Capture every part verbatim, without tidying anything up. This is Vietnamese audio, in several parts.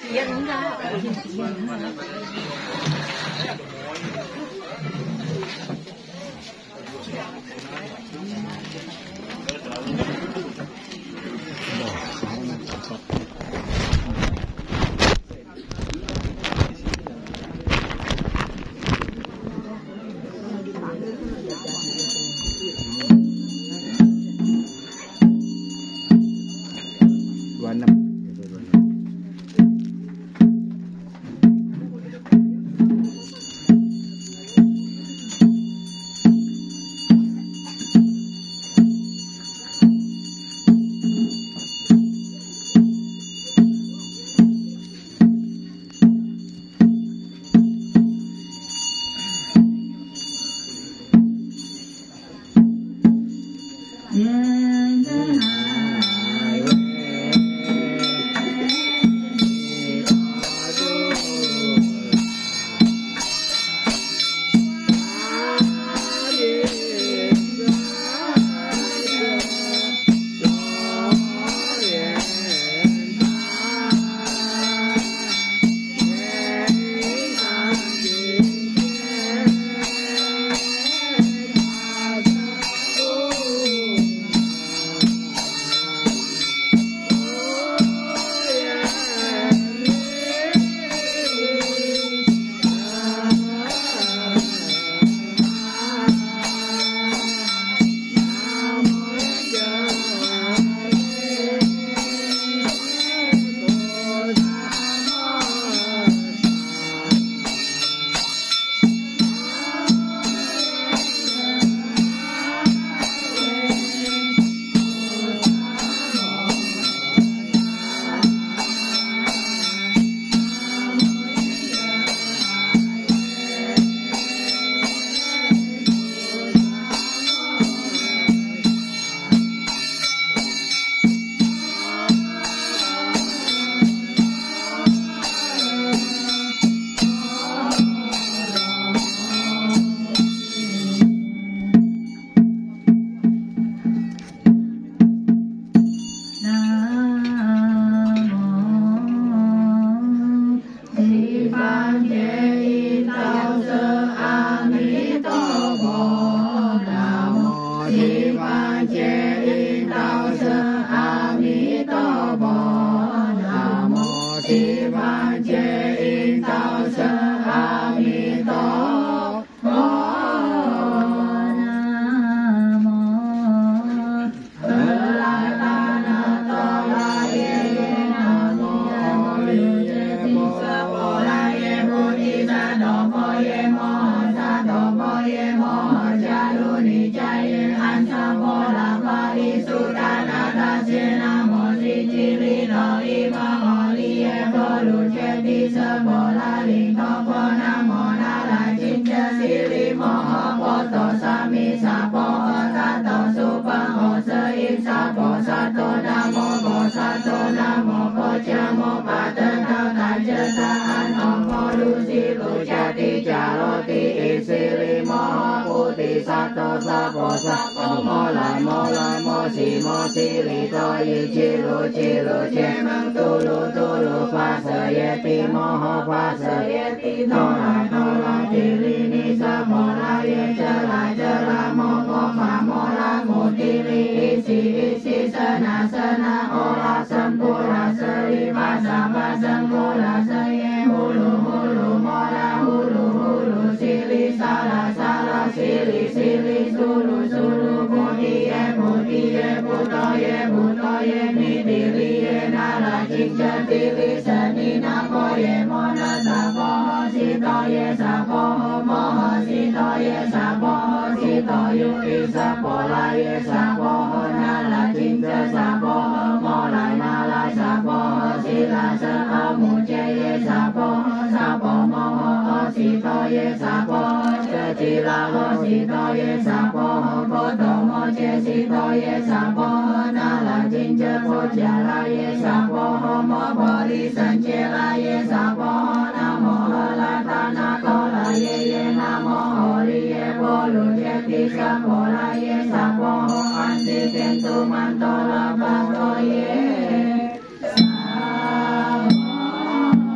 Mantola Bhagavaye Sapo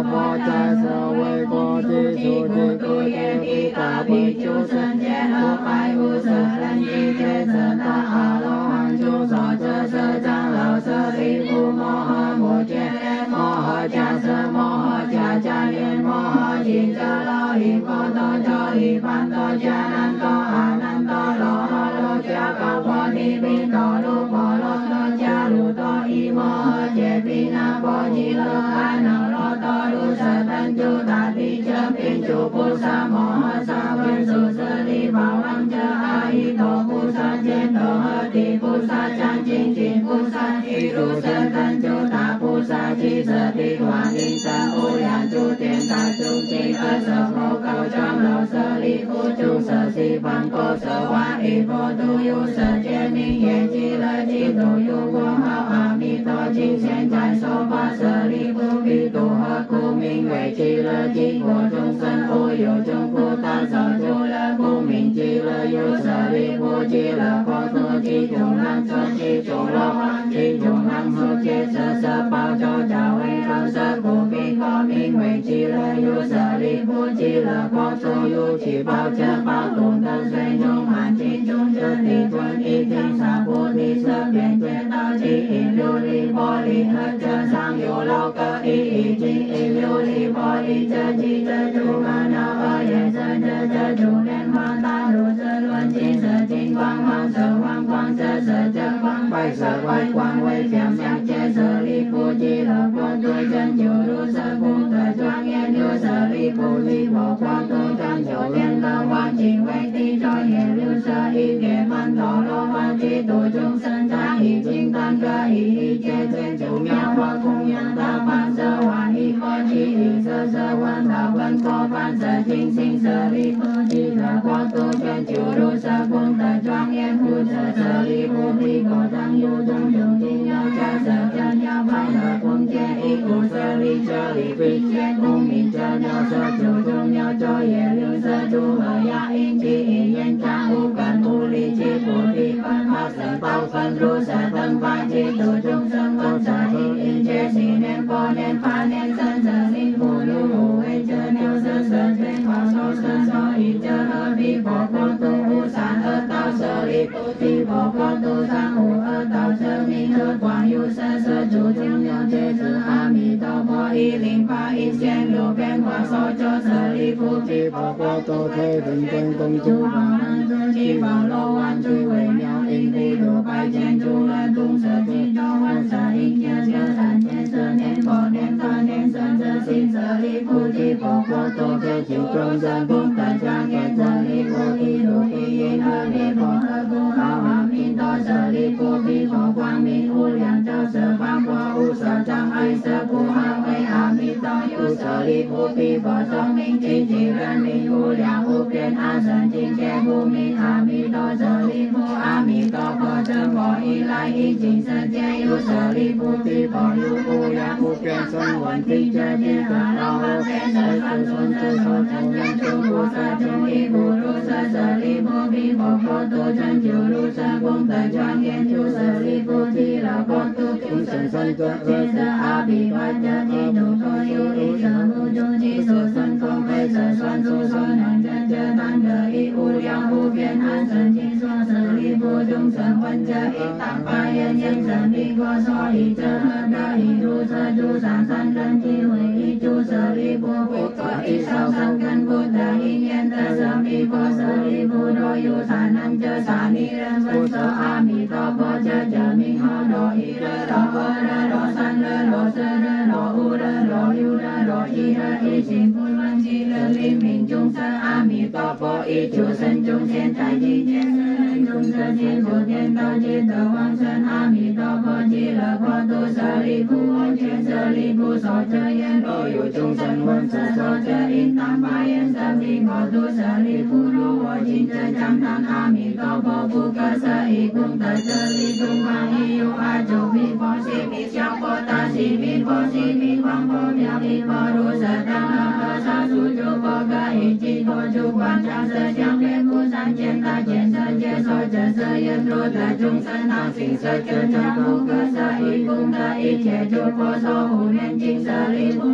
vô cha sơ quê cô ti su ti cô ti y cả bi chú sân chế hơ phai u sơ lân y chế sơ ta a lô hằng chú sọ chơ sơ trang lão sơ li phu mô hơ mô chế mô hơ cha sơ mô hơ cha cha liên mô hơ chín chơ lo hi cô tô cho hi phan tô cha nan tô a nan tô lo hơ lô cha cao phó ni bi tô lu phó lô tô cha lu tô y mô hơ chế pi na phó chi lô a nang lô tô lu sơ tân chú ta ti chơ pin chú pu sa mô hơ sa vân su sơ li bảo lăng chơ a hi tô pu sa chế tô hơ ti pu sa chan chinh chinh pu sa chi ru sơ tân chú ta pu sa chi sơ ti hoàng linh sơ u yan chú tiền ta chú chi ơ sơ mô cầu trong lô sơ li phu chú sơ si văn cô sơ hoa y vô tu yu sơ chế ninh ye chi lơ chi tu yu vô hao a mi tô chi sen chai so va sơ li phu vi tu hơ cu minh huệ chi lơ chi vô trung sân u yu trung phu ta sơ chú lơ cu minh chi lơ yu sơ li phu chi lơ phó tu chi trung lăng sơ chi trung lô chi trung lăng hô chế sơ sơ bao cho chào hay công sơ cu vi có minh huệ chi lơ yu sơ li phu chi lơ phó tu yu chi bao chơ bao tùng tân suy nhung hàn chi trung chơ ti tuân y thiên sa phu thi sơ biên chế tao chi y lưu li bó li hơ chơ sang yu lâu cơ y y chi y lưu li bó li chơ chi chơ chú ma nào ở ye sơ chơ chơ chú liên hoa ta lu sơ luân chi sơ chinh quang hoàng sơ hoàng quang sơ sơ chơ quang bay sơ quay quang quay phiếm nhạc chế sơ li phu chi lơ phó tu chân chiu lu sơ phu tờ choang yên lưu sơ li phu li phó quang tu chân chiu liên cơ quang chi quay ti cho ye lưu sơ y ghề văn thọ lô văn chi tu trung sân cha y chinh tan cơ y y chế chế chủ nhau hoa cung nhân ta phan sơ hoa y có chi y sơ sơ quan thảo vân có phan sơ chinh sinh sơ li phu chi lơ có tu chân chiu lu sơ cung tờ choang yên phu sơ sơ li phu vi có tăng yu trung trung chinh nhau cha sơ chân nhau vai lơ cung chế y cụ sơ li chơ li phi chế cung minh chơ nhau sơ chủ trung nhau cho ye lưu sơ chu hờ ya in chi y yên cha u cần u li chi phu thi phân hoa sơ bao phân ru sơ tân vai chi tu trung sân vân sơ y in chế si nên phó nên pha nên sân sơ linh phu lưu hù ê chơ nêu sơ sơ tuyên hoa sơ sơ sơ y chơ hơ vi phó phó tu u sản ơ tao sơ li phu thi phó phó tu sang hù ơ tao sơ minh ơ quang yu sơ sơ chủ trung nhau chế sư a mi tô phó y linh pha y sen lưu bên hoa sơ cho sơ li phu thi phó phó tu thế vinh quân công chú bảo năng sơ chi bảo lô an chui huệ nhau in thi đồ bài chen chu lơ tung sơ chi cho hoan sơ in kia sơ sản chen sơ nên phó nên ta nên sơ sơ xin sơ li phu thi phó phó tu thế chịu trong dân cung tờ cha kẹt sơ li phu thi đồ thi yên hơ li phó hơ cu hao hàm in to sơ li phu thi phó quang minh u liang cho sơ phang phó u sơ trang ai sơ cu hao gây a mi to yu sơ li phu thi phó sơ minh chi chi ren minh u liang u phiên a sơn chinh che cu minh a mi to sơ li phu a mi to phó chân phó y lai y chinh sơn che yu sơ li phu thi phó yu u liang u phiên sơn huân thi che chi cần lao hơ phê sơ sơ xuân sơ sơ chân nhân trung phu sơ trung y phu ru sơ sơ li phu vi phó phó tu chân chiu lu sơ cung tờ choang yên chu sơ li phu thi là phó tu trung sân sân cơ chi sơ a bi hoa chơ chi tu có yu y sơ mu chu chi su sân không phê sơ xuân su xuân hành chân chơ tan cơ y u liang u phiên an sơn chi su sơ li phu trung sân huân chơ y tạng pa yên yên sơn đi có so y chơ hơ đa y tu sơ chu sản sân cân chi huệ y chu sơ li phu phụ thọ y sao sân cân phu tờ y nhiên tờ sơ mi phó sơ li phu đô yu sản ăn chơ sản y rân vân sơ a mi to phó chơ chơ minh ho đô y rơ đô hơ rơ đô san rơ đô sơ rơ đô u rơ đô yu rơ đô y rơ y xin phu văn chi rơ li minh trung sơ a mi to phó y chu sân trung thiên tài chi chế sơ lân trung sơ thiên chủ thiên tao chi tờ hoàng sơn a mi to phó chi lơ phó tu sơ li phu ôn thiên sơ li phu so chơ yên đô yu trung sân huân sơ so chơ in tam ba yên sơ mi ngọ tu sơ li phu lu ho chinh chơ chăm tan a mi to phó phu cơ sơ y cung tờ sơ li trung hoàng y yu a chu vi phó si mi xiao phó ta si mi phó si mi quang phó miao mi phó ru sơ tăng hơ hơ sa su chu phó cơ y chi phó chu quan trang sơ chang lê phu san chen ta chen sơ che so chơ sơ yên ru tờ trung sân tăng sinh sơ chơ chang phu cơ sơ y cung tờ y che chu phó so hu liên chinh sơ li phu nam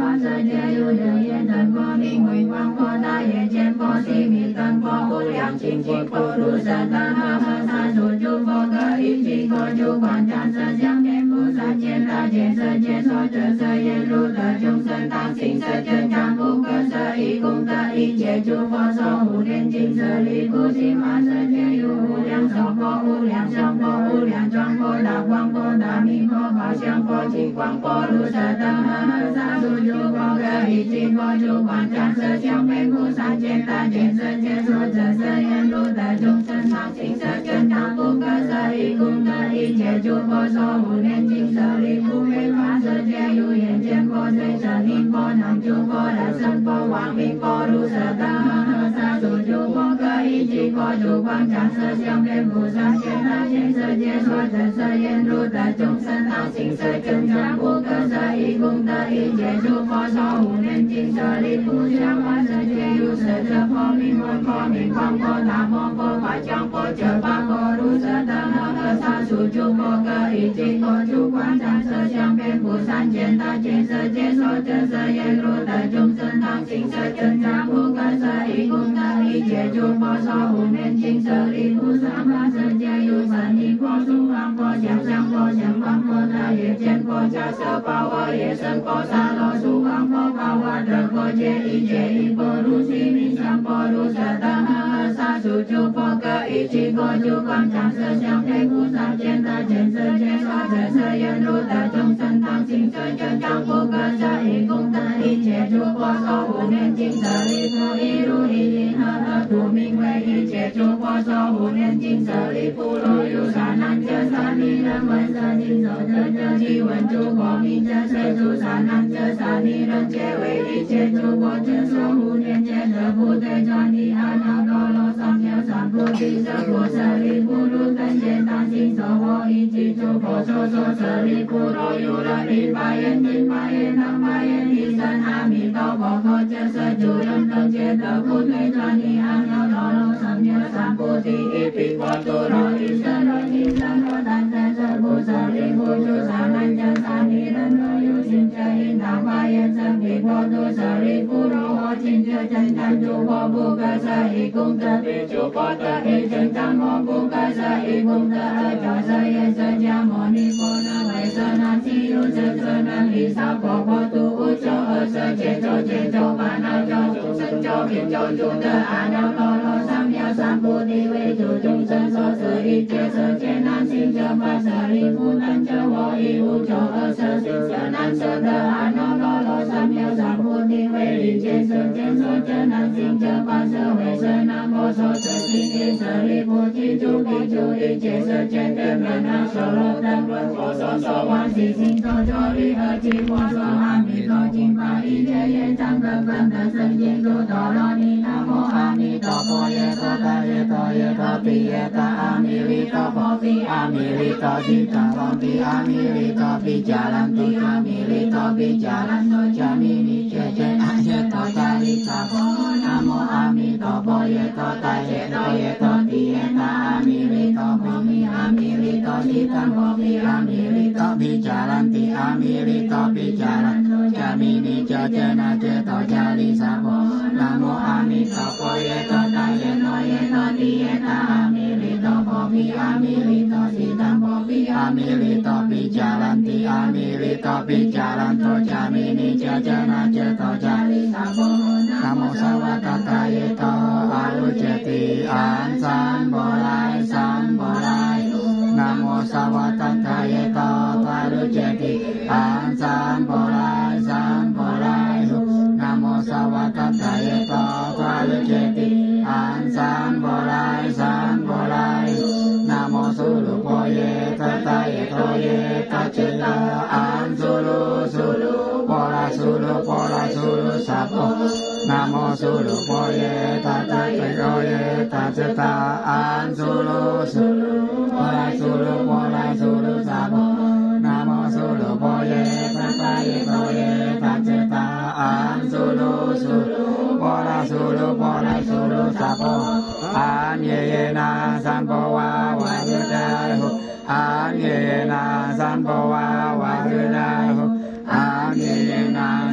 法世界有人言灯佛名为光佛大业见佛悉密灯佛无量清净佛如舍大和合萨数诸佛各一即各诸观察色相遍菩萨见大见色见所得色言入得众生当行色真常不可舍一功德一切诸佛所无念尽舍利不净法世界有无量寿佛无量胜佛无量庄佛大光佛大明佛法相佛净光佛如舍大和合萨数诸佛各一即各诸观察色相遍菩萨见大见色见所得色言入得众生当行色真常不可舍一功德一切诸佛所无念尽舍利不非法世界有眼见佛随舍念佛能诸佛的身佛王明佛如舍大和合萨数诸佛各一即各诸观察色相遍菩萨见大见色见所得色言入得众生当行色真常不可舍一功德一切诸佛所无念尽舍利不相法世界有舍者佛名闻佛名光佛大佛佛法将佛者八佛如舍大和合萨数诸佛各一即各诸观察色相遍菩萨见大见色见所得色言入得众生当行色真常不可舍一功德一切诸佛所无念尽舍利不相法世界有神力佛诸王佛想象佛想光佛大业见佛迦舍巴瓦耶僧佛萨罗苏王佛巴瓦德佛界一切一佛如须弥相佛如舍大和合萨数诸佛各一即各诸观察色相遍菩萨见大见色见所得色言入得众生当行色真常不可舍一功德一切诸佛所无念尽舍利不一如一因和合土名为一切诸佛所无念尽舍利不若有萨难者萨尼人闻舍尽所得者即闻诸佛名者舍诸萨难者萨尼人皆为一切诸佛者所无念皆得不得转离阿耨多罗三藐三菩提舍不舍利不如等见大行所获一即诸佛所说舍利不若有人一百言一百言两百言一生阿弥陀佛佛者舍诸人等皆得不得转离阿耨多罗三藐三菩提一彼佛度若一生人一生若但生舍不舍利不诸萨难者萨尼人若有行者应当发言生彼佛度舍利不若我今者真常诸佛不可舍一功德比诸佛得一真常佛不可舍一功德而教舍耶舍迦牟尼佛那为舍那其有者舍能离沙婆婆度无求而舍解救解救烦恼救众生救命救诸得阿耨多罗三藐三菩提为诸众生所舍一切舍艰难行者法舍利弗等者我亦无求而舍行舍难舍得阿耨多罗三藐三菩提为一切舍艰所艰难行者法舍为舍南无所舍其地舍利弗提诸比诸一切舍艰天人那所罗等闻佛所说往昔行所作利而其佛说阿弥陀经法一切业障根本的圣净土多罗尼南无阿弥陀佛耶多达耶多耶多毗耶多阿弥利多佛毗阿弥利多毗达王毗阿弥利多毗迦兰度阿弥利多毗迦兰度迦弥弥觉觉阿耶多达利萨婆南无阿弥陀佛耶多达耶多耶多毗耶多阿弥利多佛毗阿弥利多毗达佛毗阿弥利多毗迦兰度阿弥利多毗迦兰度迦弥弥觉觉那觉多迦利萨婆南无阿弥陀佛耶多达耶多耶多毗耶多阿弥利多佛毗阿弥利多毗达佛毗阿弥利多毗迦兰度阿弥利多毗迦兰度迦弥弥觉觉那觉多迦利萨婆南无萨瓦达达耶多阿卢เจติอันสันโบไลสันโบไลนะโมสวะตถาเยโตอาลุเจติอันสันโบไลสันโบไลนะโมสวะตถาเยโตอาลุเจติอันสันโบไลสันโบไลนะโมสุรุโพเยตถาเยโตเยตจิตาอันสุรุสุรุโพลาสุรุโพลาสุรุสัพพนะโมสุรุโพเยตถาเยโตเยตจิตาอันสุรุสุรุโพลาสุรุโพลาสุรุสัพพนะโมสุรุโพเยตถาเยโตเยตจิตาอันสุรุสุรุโพลาสุรุโพลาสุรุสัพพอันเยเยนะสัมภวาวะรุจาหุอันเยเยนะสัมภวาวะรุจาหุอันเยเยนะสัมภ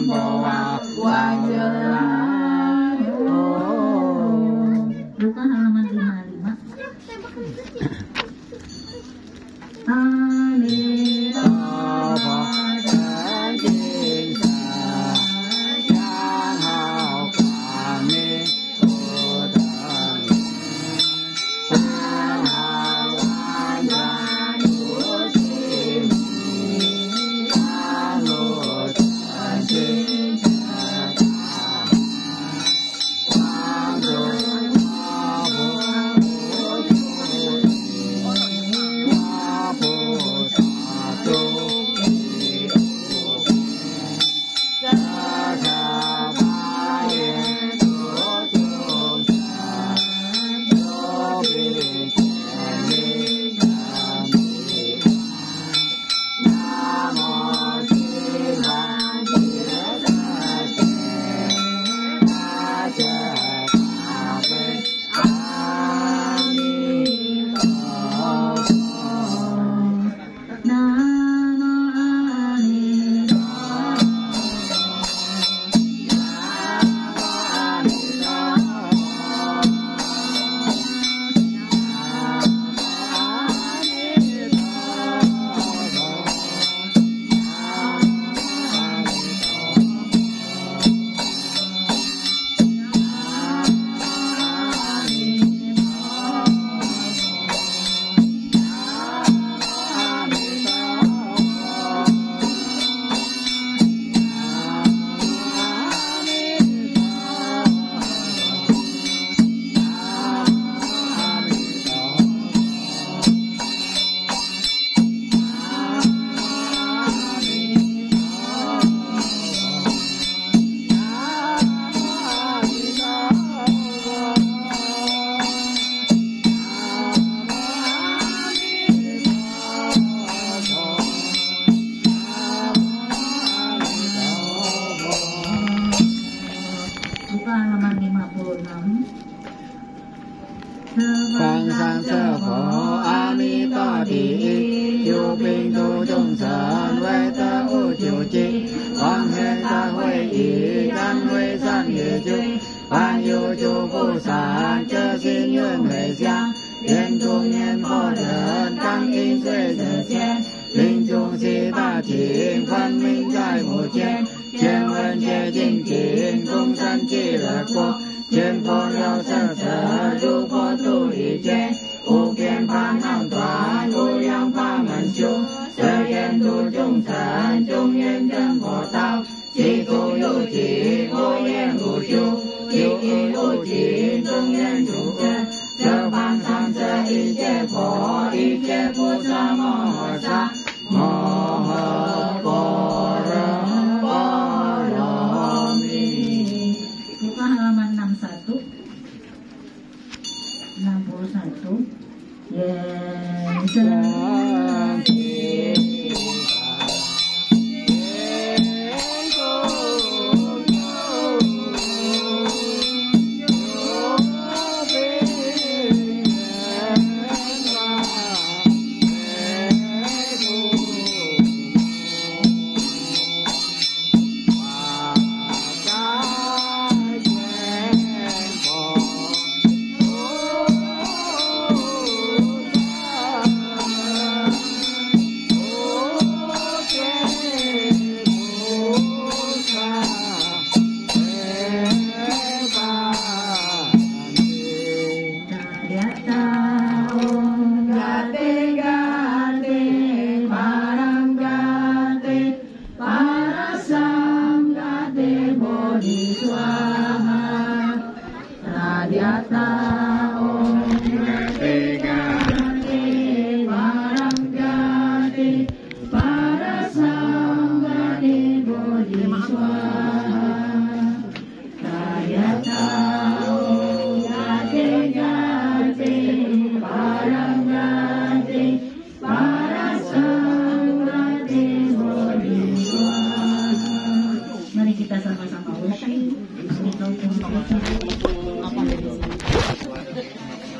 bawa wajalan. Buka halaman lima puluh lima. Anita Phật trên sa cha hào quả mê cô thân sa hào an gia chúa xin ta ngộ thân xin cha ta quang rồi hoa vô hoa vô sa tu sa cha ba yên chúa chúng ta chúa bị thiện lý nam mô nam mô di đà chia sa chế ta cha ta về a ni tho Nam mô A Di Đà Buka halaman lima puluh enam. Quang sang sơ phổ a mi to thị chiêu bình tu chúng sân với tơ u chiêu chi quang hiện ta huệ ý căn huệ san hệ chu ban yêu chu phụ sản chơ xin nguyện huệ giang thiên trung nhiên phó thần căng in xuê sở chen linh trung si ta thiên phân minh trai một chen chen vân che chính chính cung sân chi là quốc trên phó liao sơ sở du phó tu ý chế u kiên phan nam toàn u yang pha mần chu sơ kiên tu trung thần trung yên chân phổ tao chi tu yu chỉ u yên u chu chi y u chỉ trung yên chủ chân sơ phan sam sơ y chế phổ y chế phu sa mô hờ sa mô hờ bồ rơ bồ rơ mi. Buka halaman enam puluh satu. enam puluh satu. Yes. Mari kita sama-sama worship.